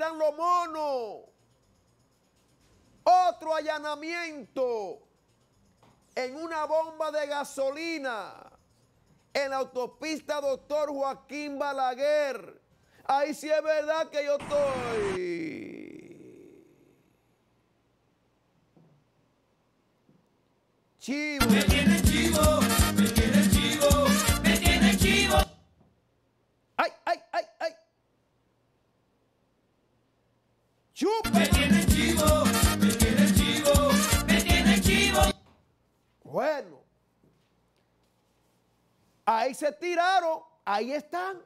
tiran los monos. Otro allanamiento en una bomba de gasolina en la autopista Doctor Joaquín Balaguer. Ahí sí es verdad que yo estoy chivo. Me tiene chivo, me tiene chivo, me tiene chivo. ¡Ay, ay, ay, ay! ¡Chupa! Me tiene chivo, me tiene chivo, me tiene chivo. Bueno, ahí se tiraron, ahí están.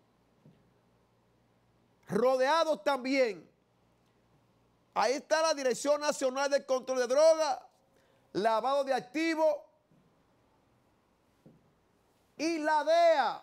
Rodeados también. Ahí está la Dirección Nacional de Control de Drogas, lavado de activos y la DEA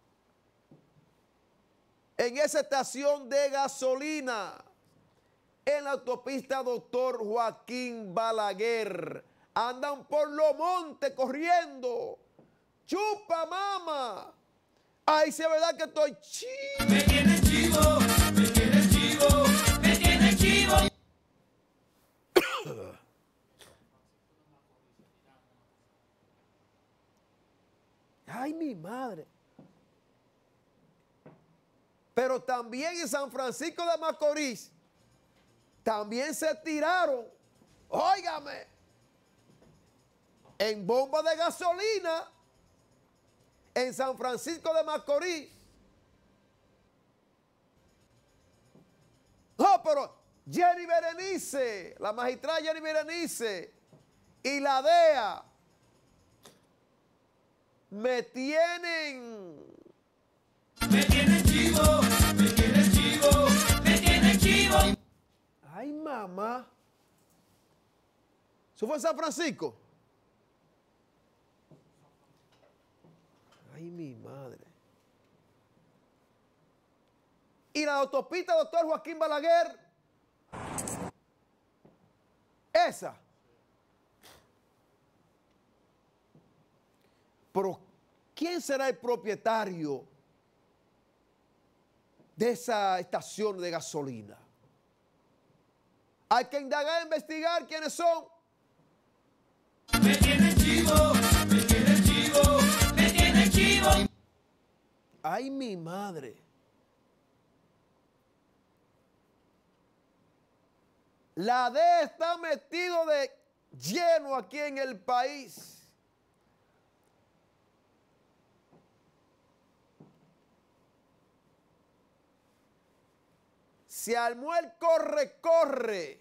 en esa estación de gasolina en la autopista Doctor Joaquín Balaguer. Andan por los montes corriendo. ¡Chupa, mama! Ahí sí es verdad que estoy chivo. Me tiene chivo, me tiene chivo, me tiene chivo. ¡Ay, mi madre! Pero también en San Francisco de Macorís, también se tiraron, óigame, en bombas de gasolina, en San Francisco de Macorís. No, pero Jenny Berenice, la magistrada Jenny Berenice y la DEA me tienen... Me tiene chivo, me tiene chivo, me tiene chivo. Ay, mamá. ¿Eso fue en San Francisco? Ay, mi madre. Y la autopista Doctor Joaquín Balaguer, esa. Pero, ¿quién será el propietario de esa estación de gasolina? Hay que indagar, investigar quiénes son. Me tiene chivo, me tiene chivo, me tiene chivo. Ay, mi madre. La DEA está metido de lleno aquí en el país. Se armó el corre-corre.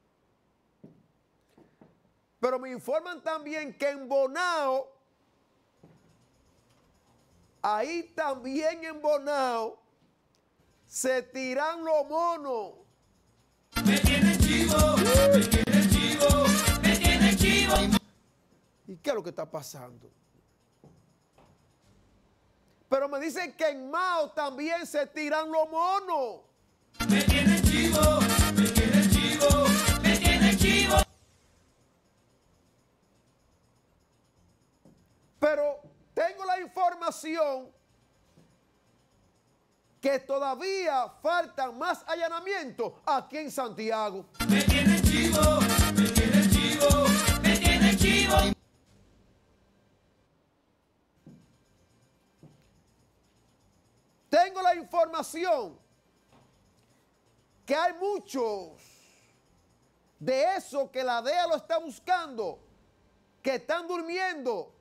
Pero me informan también que en Bonao, ahí también en Bonao, se tiran los monos. Me tiene chivo, me tiene chivo, me tiene chivo. ¿Y qué es lo que está pasando? Pero me dicen que en Mao también se tiran los monos. Me tiene chivo, me tiene chivo, me tiene chivo. Pero tengo la información que todavía faltan más allanamientos aquí en Santiago. Me tiene chivo, me tiene chivo, me tiene chivo. Tengo la información que hay muchos de esos que la DEA lo está buscando, que están durmiendo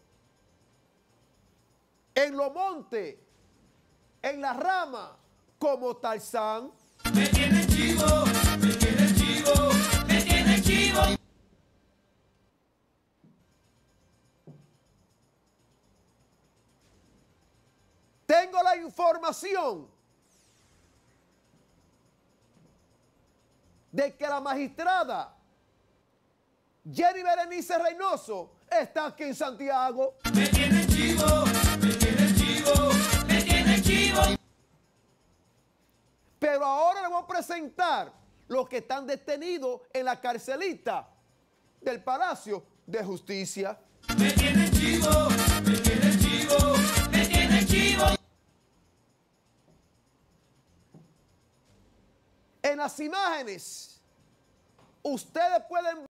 en los montes, en la rama, como Tarzán. Me tiene chivo, me tiene chivo, me tiene chivo. Tengo la información de que la magistrada Jenny Berenice Reynoso está aquí en Santiago. Me tiene chivo, me tiene chivo, me tiene chivo. Pero ahora le voy a presentar los que están detenidos en la carcelita del Palacio de Justicia. Me tiene chivo, me tiene chivo, me tiene chivo. En las imágenes ustedes pueden